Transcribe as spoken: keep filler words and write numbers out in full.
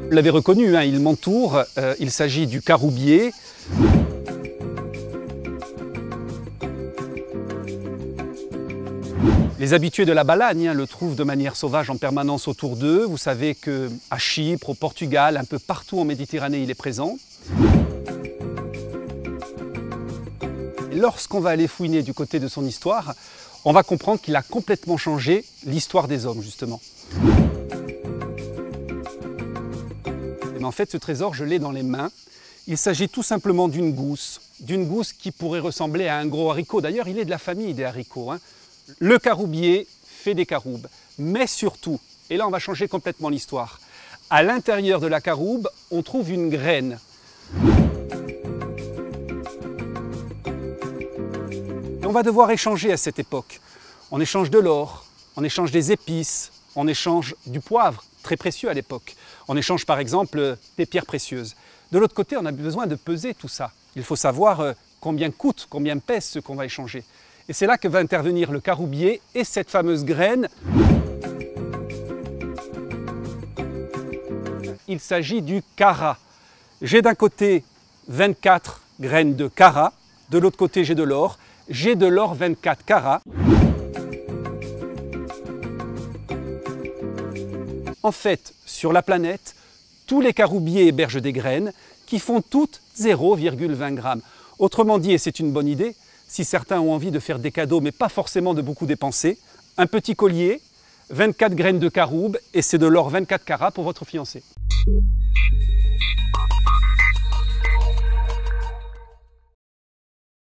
Vous l'avez reconnu, hein, il m'entoure, euh, il s'agit du caroubier. Les habitués de la Balagne hein, le trouvent de manière sauvage en permanence autour d'eux. Vous savez qu'à Chypre, au Portugal, un peu partout en Méditerranée, il est présent. Lorsqu'on va aller fouiner du côté de son histoire, on va comprendre qu'il a complètement changé l'histoire des hommes, justement. Mais en fait, ce trésor, je l'ai dans les mains. Il s'agit tout simplement d'une gousse, d'une gousse qui pourrait ressembler à un gros haricot. D'ailleurs, il est de la famille des haricots. Hein. Le caroubier fait des caroubes, mais surtout, et là on va changer complètement l'histoire, à l'intérieur de la caroube, on trouve une graine. Et on va devoir échanger à cette époque. On échange de l'or, on échange des épices, on échange du poivre, très précieux à l'époque. On échange par exemple des pierres précieuses. De l'autre côté, on a besoin de peser tout ça. Il faut savoir combien coûte, combien pèse ce qu'on va échanger. Et c'est là que va intervenir le caroubier et cette fameuse graine. Il s'agit du carat. J'ai d'un côté vingt-quatre graines de carat, de l'autre côté j'ai de l'or. J'ai de l'or vingt-quatre carats. En fait, sur la planète, tous les caroubiers hébergent des graines qui font toutes zéro virgule vingt grammes. Autrement dit, et c'est une bonne idée, si certains ont envie de faire des cadeaux, mais pas forcément de beaucoup dépenser, un petit collier, vingt-quatre graines de caroube, et c'est de l'or vingt-quatre carats pour votre fiancé.